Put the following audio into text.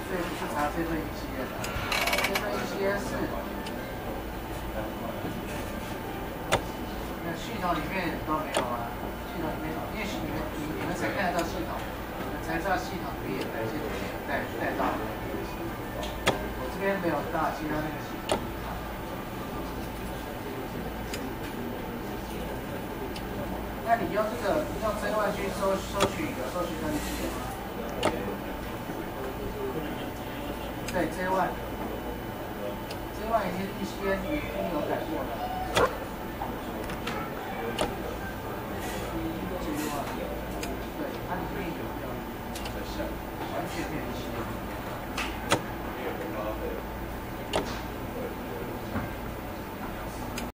所以不是查这份 ECS， 这份 ECS 是那系统里面都没有啊，系统里面因为你们才看得到系统，你们才知道系统里面有哪些东西带到。我这边没有到其他那个系统。那你用这个，你用J1去搜取有搜寻到你系统吗？对，J1 已经ECS已经有改过了。